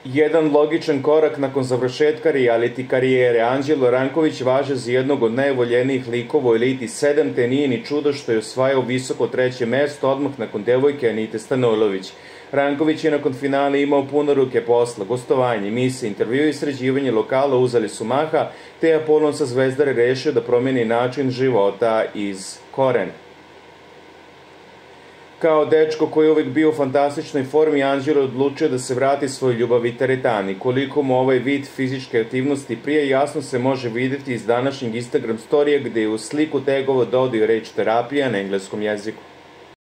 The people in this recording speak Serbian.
Jedan logičan korak nakon završetka reality karijere. Anđelo Ranković važe za jednog od najvoljenijih likova u Eliti 7, te nije ni čudo što je osvajao visoko 3. mesto odmah nakon devojke Anite Stanojlović. Ranković je nakon finale imao puno ruke posla, gostovanje, emisije, intervju i sređivanje lokala uzeli su maha, te je Apolon sa Zvezdare rešio da promeni način života iz korena. Kao dečko koji je uvek bio u fantastičnoj formi, Anđelo je odlučio da se vrati svoj ljubavi teretani. Koliko mu ovaj vid fizičke aktivnosti prije, jasno se može videti iz današnjeg Instagram storija gde je u sliku tegovo dodao reč terapija na engleskom jeziku.